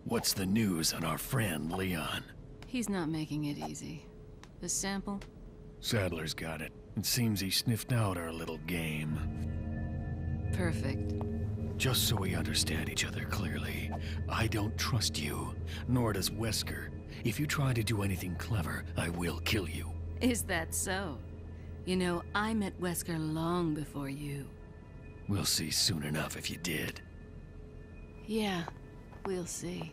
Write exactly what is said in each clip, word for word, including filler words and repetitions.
What's the news on our friend, Leon? He's not making it easy. The sample? Sadler's got it. It seems he sniffed out our little game. Perfect. Just so we understand each other clearly, I don't trust you, nor does Wesker. If you try to do anything clever, I will kill you. Is that so? You know, I met Wesker long before you. We'll see soon enough if you did. Yeah, we'll see.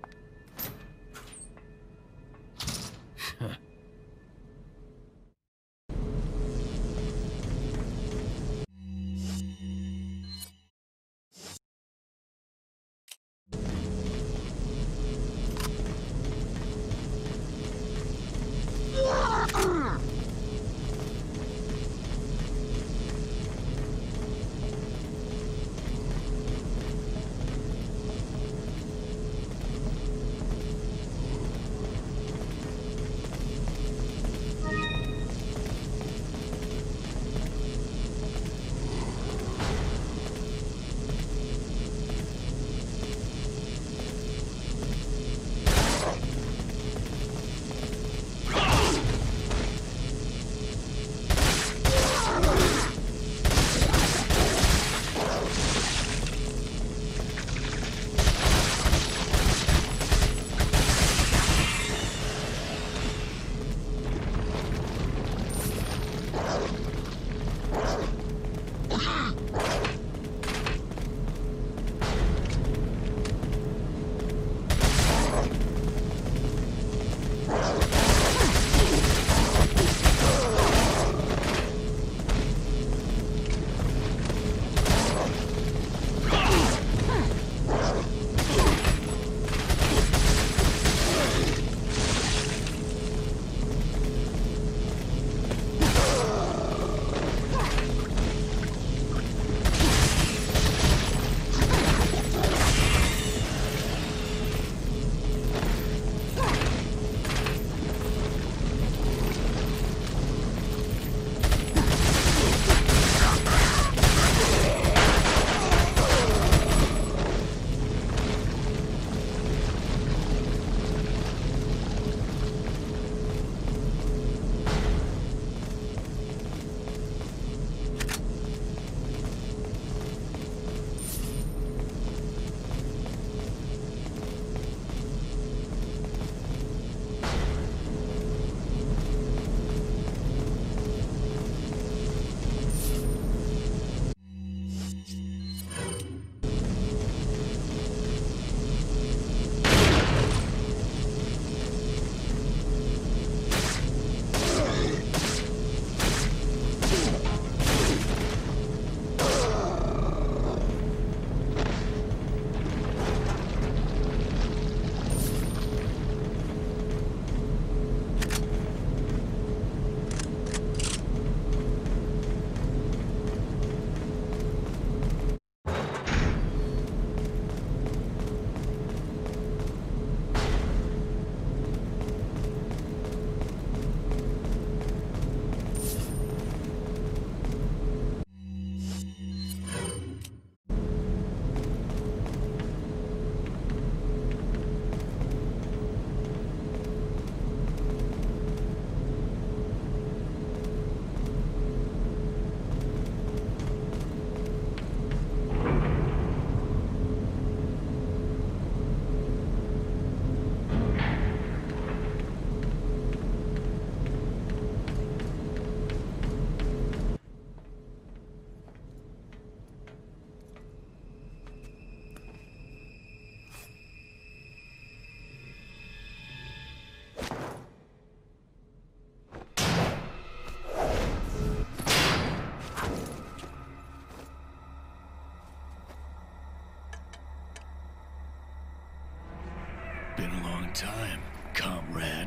Been a long time, comrade.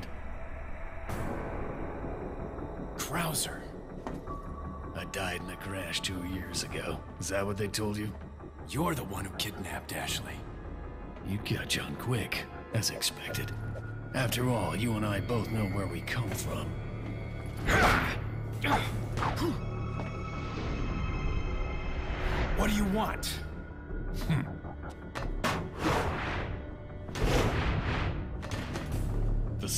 Krauser. I died in a crash two years ago. Is that what they told you? You're the one who kidnapped Ashley. You catch on quick, as expected. After all, you and I both know where we come from. What do you want? Hmm.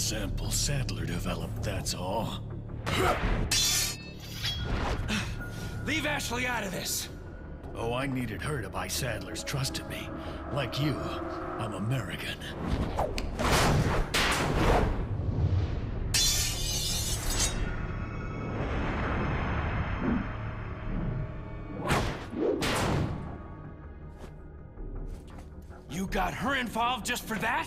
sample Sadler developed, that's all. Leave Ashley out of this! Oh, I needed her to buy Sadler's trust in me. Like you, I'm American. You got her involved just for that?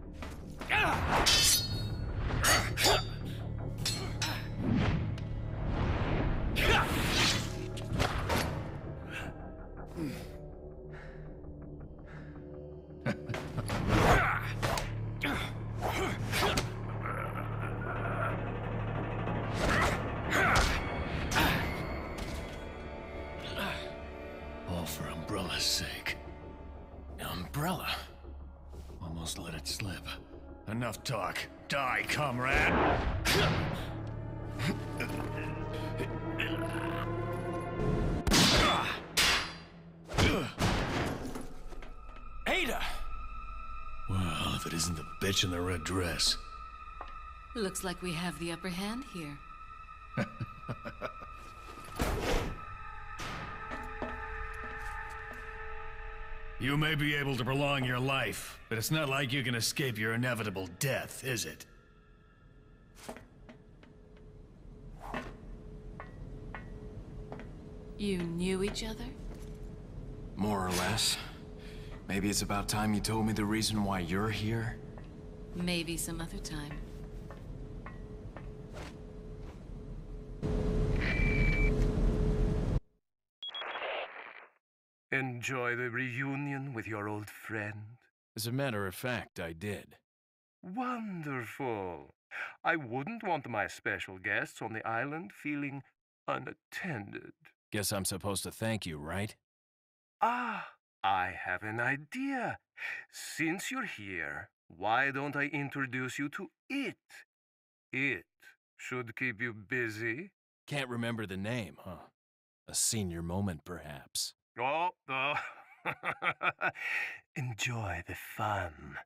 All for Umbrella's sake. Umbrella? Almost let it slip. Enough talk. Die, comrade! Ada! Well, if it isn't the bitch in the red dress. Looks like we have the upper hand here. You may be able to prolong your life, but it's not like you can escape your inevitable death, is it? You knew each other? More or less. Maybe it's about time you told me the reason why you're here. Maybe some other time. Enjoy the reunion with your old friend? As a matter of fact, I did. Wonderful. I wouldn't want my special guests on the island feeling unattended. Guess I'm supposed to thank you, right? Ah, I have an idea. Since you're here, why don't I introduce you to it? It should keep you busy. Can't remember the name, huh? A senior moment, perhaps. Oh, oh. Enjoy the fun.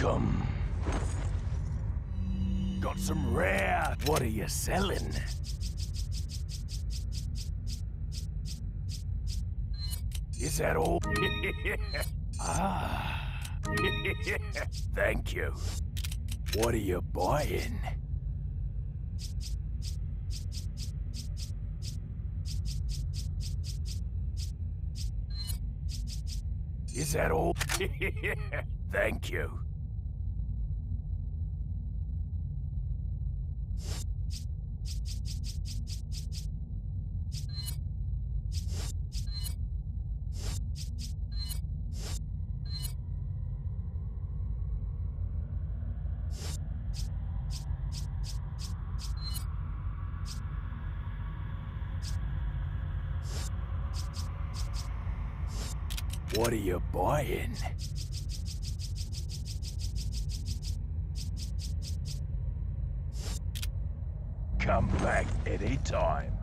Welcome. Got some rare. What are you selling? Is that all? Ah. Thank you. What are you buying? Is that all? Thank you. What are you buying? Come back anytime.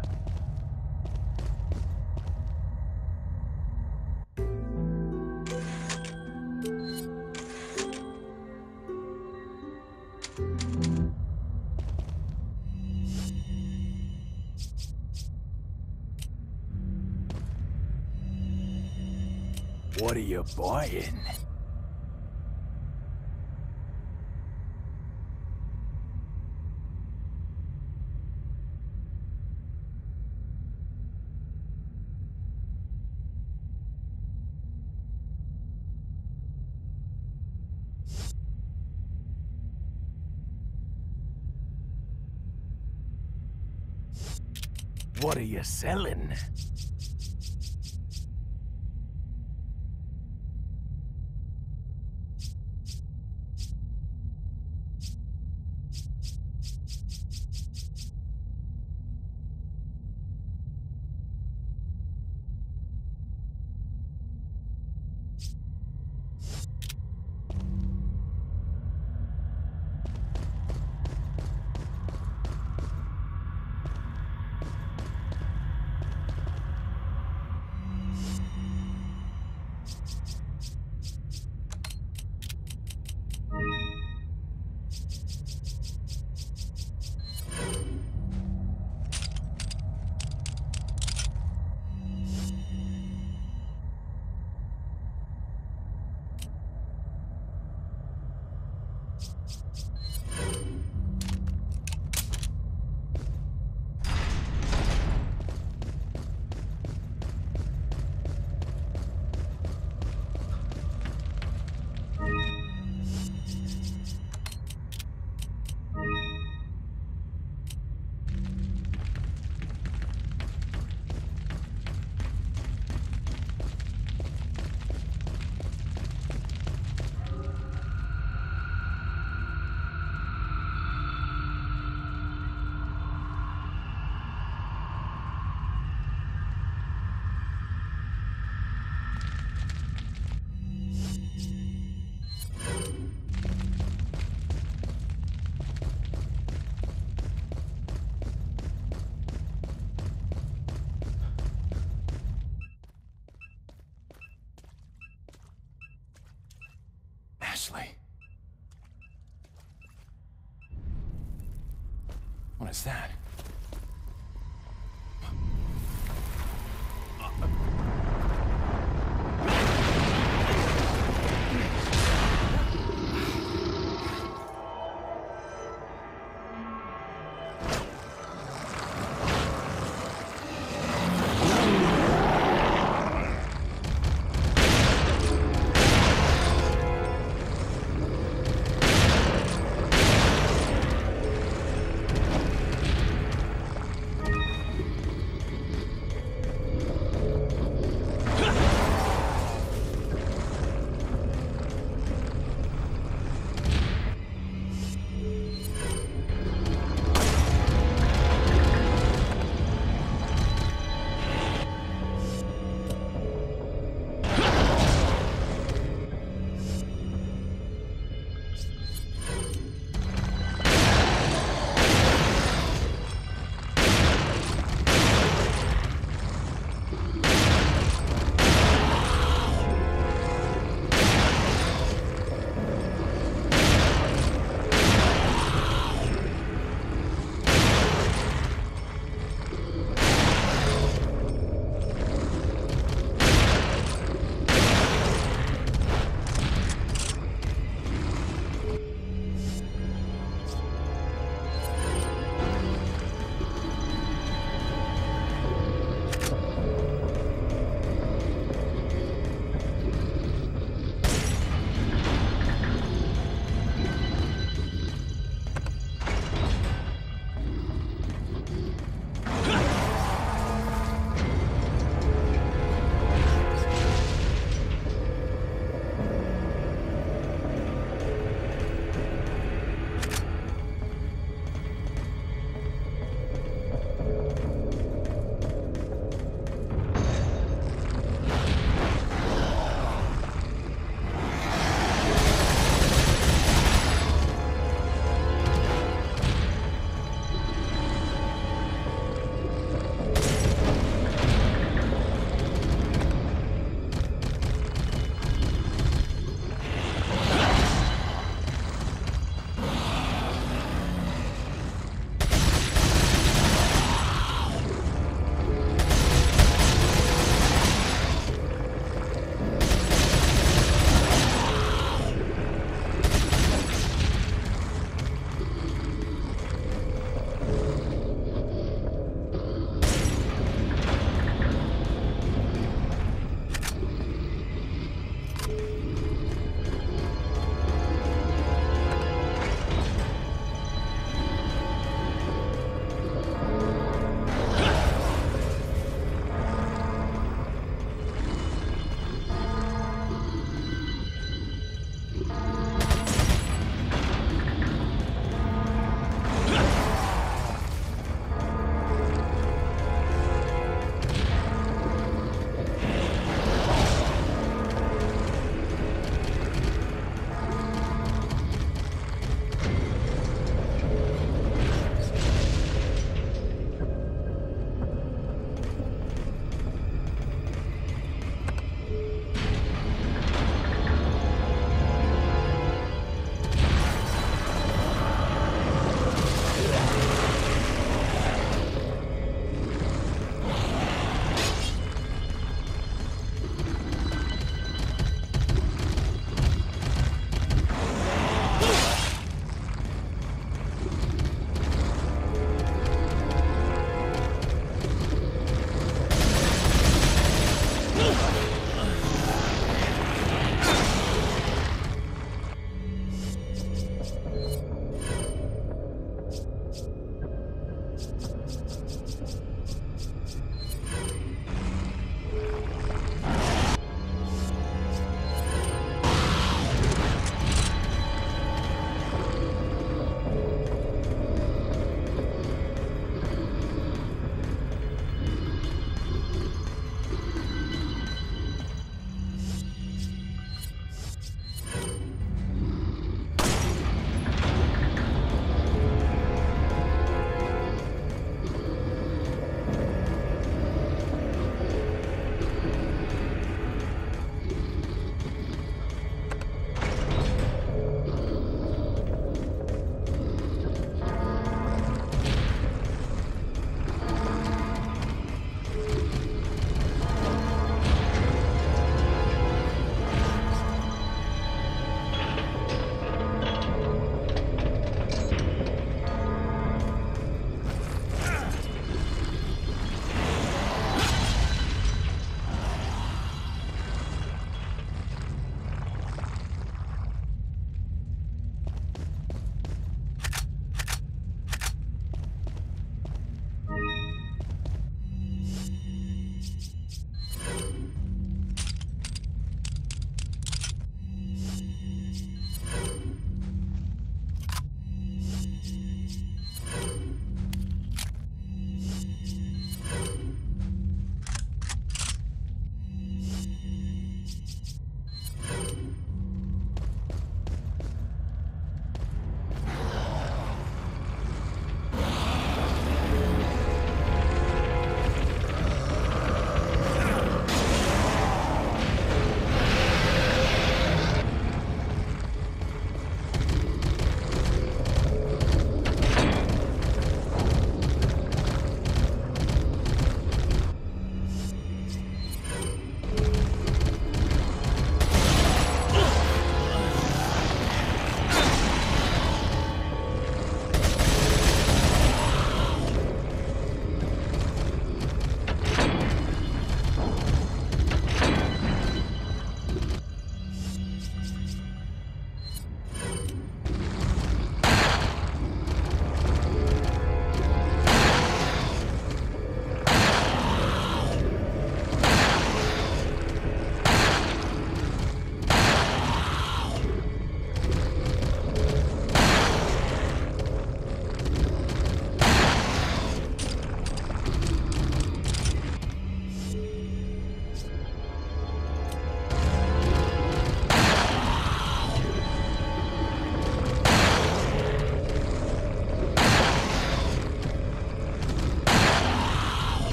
What are you buying? What are you selling? Ashley. What is that?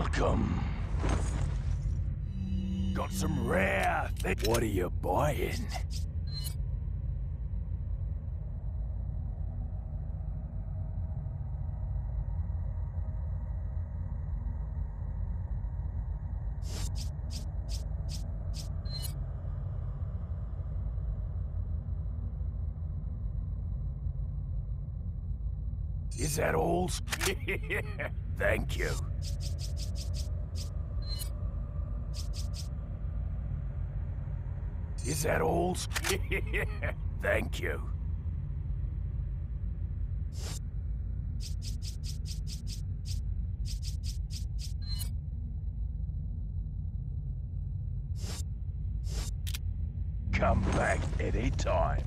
Welcome. Got some rare things. What are you buying? Is that all? Thank you. Is that all? Thank you. Come back anytime.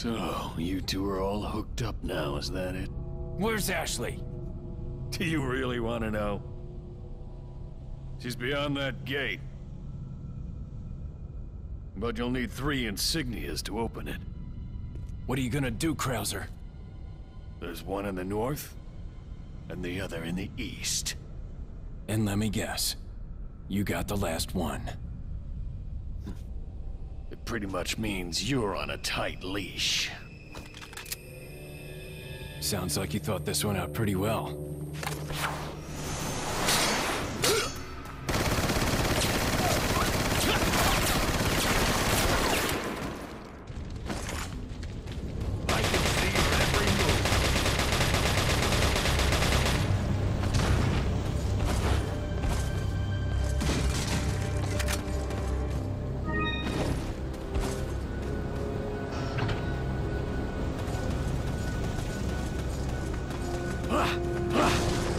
So, you two are all hooked up now, is that it? Where's Ashley? Do you really want to know? She's beyond that gate. But you'll need three insignias to open it. What are you gonna do, Krauser? There's one in the north, and the other in the east. And let me guess, you got the last one. It pretty much means you're on a tight leash. Sounds like you thought this one out pretty well. I can see your every move. Ah! Ah!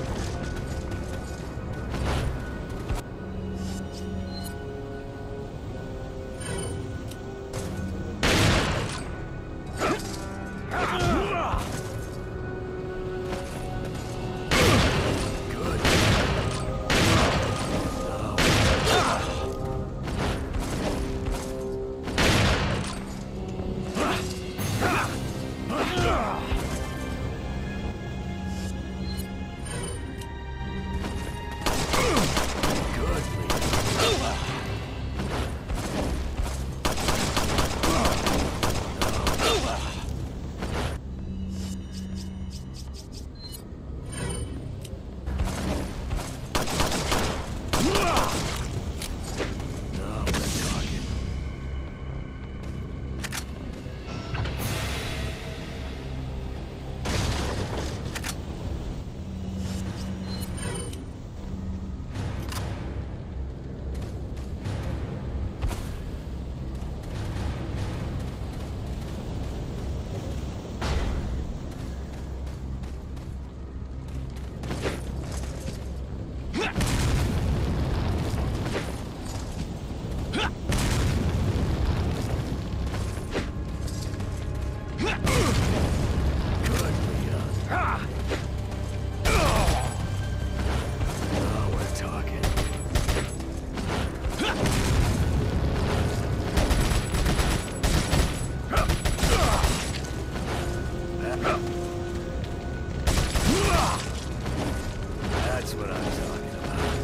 That's what I'm talking about.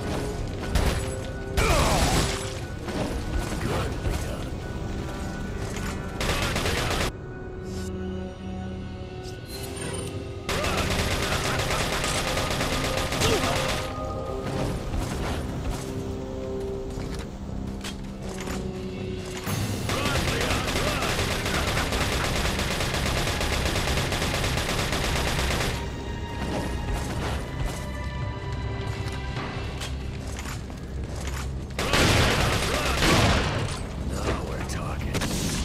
Goodly done. Now we're talking.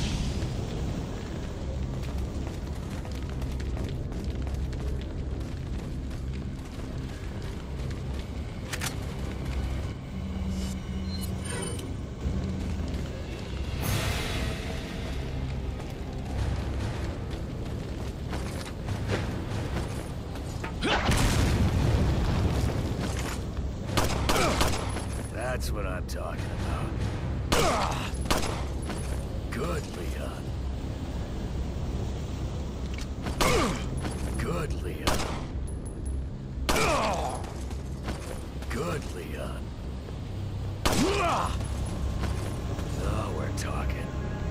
That's what I'm talking about. Good, Leon. Good, Leon. Good, Leon. Now we're talking.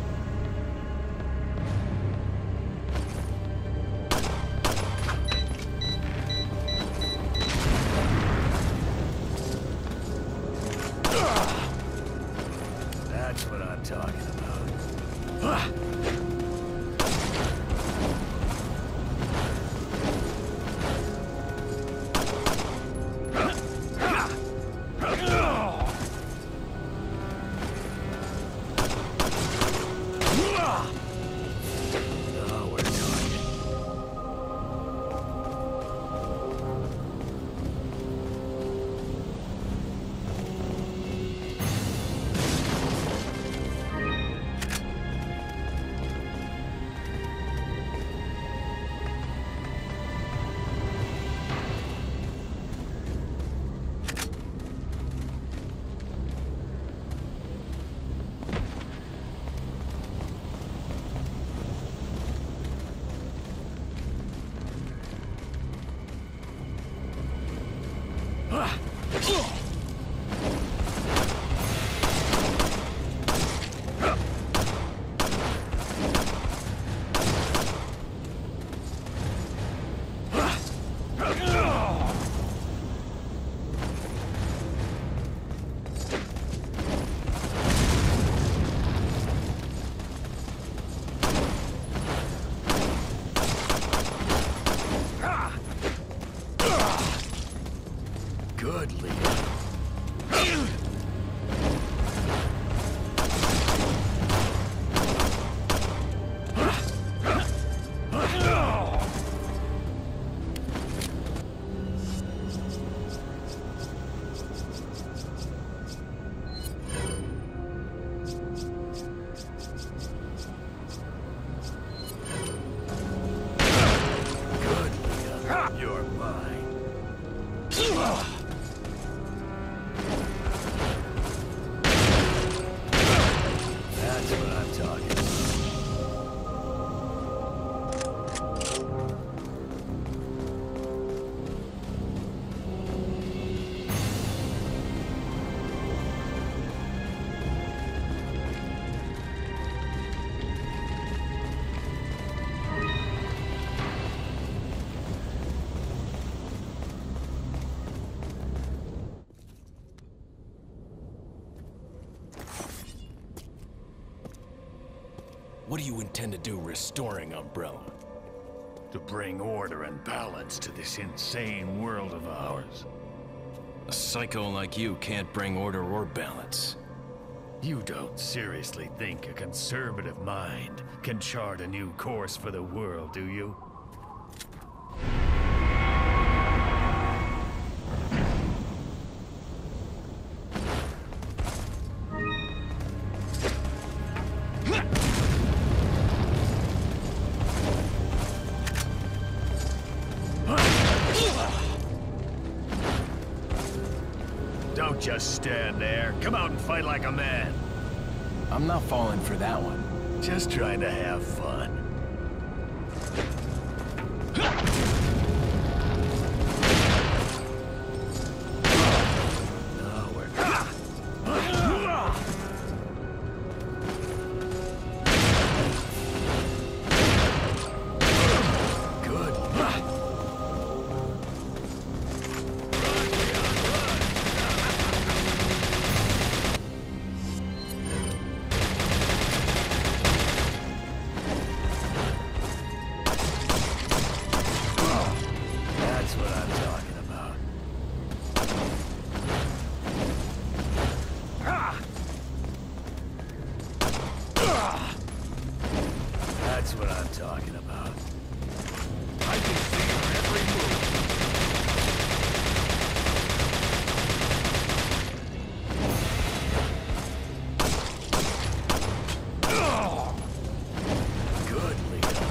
That's what I'm talking about. Now we're talking. What do you intend to do restoring Umbrella? To bring order and balance to this insane world of ours. A psycho like you can't bring order or balance. You don't seriously think a conservative mind can chart a new course for the world, do you? Don't just stand there. Come out and fight like a man. I'm not falling for that one. Just trying to have fun. No, we're That's what I'm talking about. I can see your every move. Good, Leon.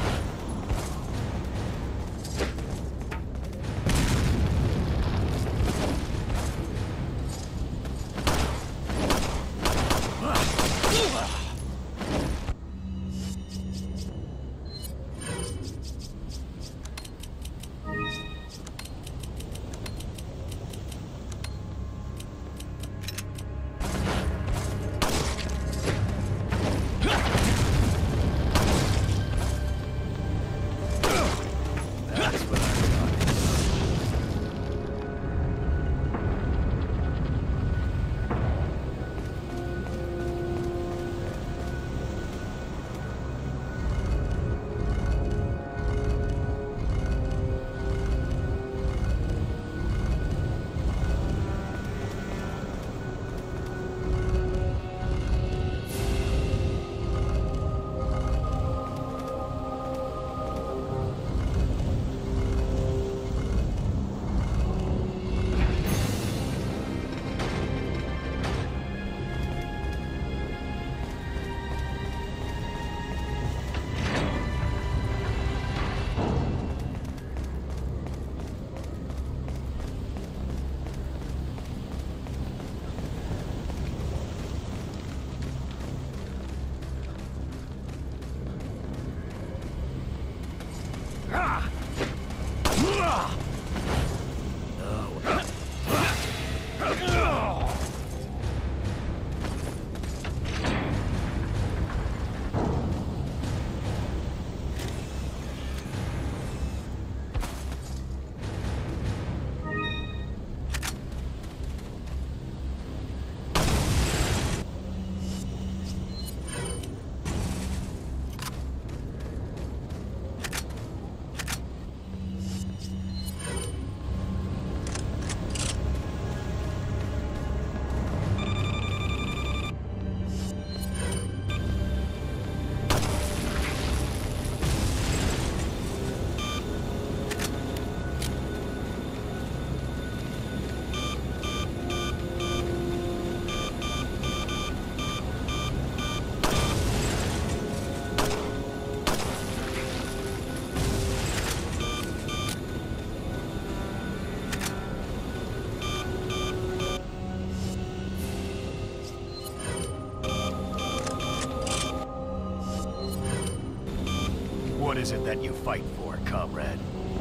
That's what I'm talking about. What is it that you fight for, comrade?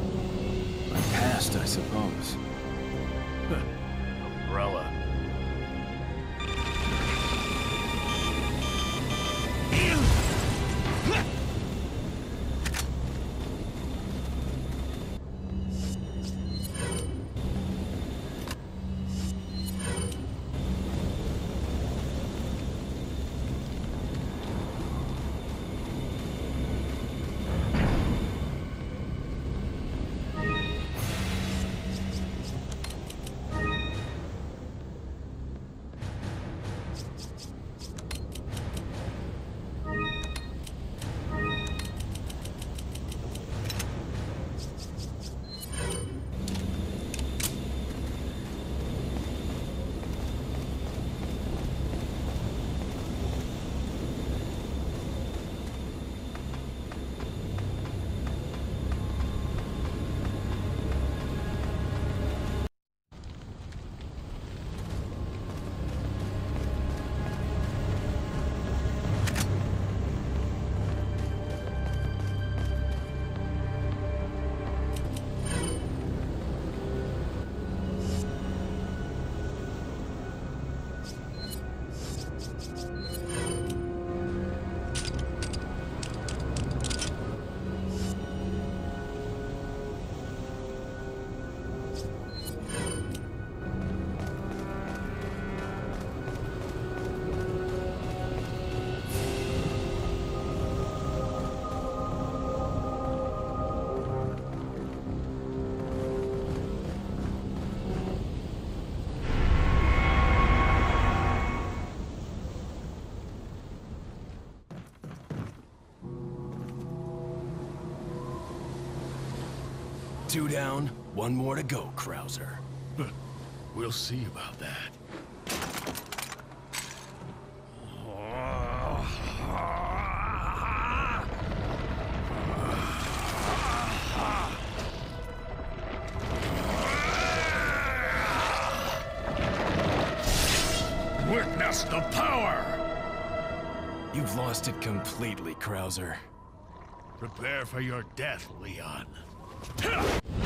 My past, I suppose. Umbrella. Two down, one more to go, Krauser. We'll see about that. Witness the power! You've lost it completely, Krauser. Prepare for your death, Leon.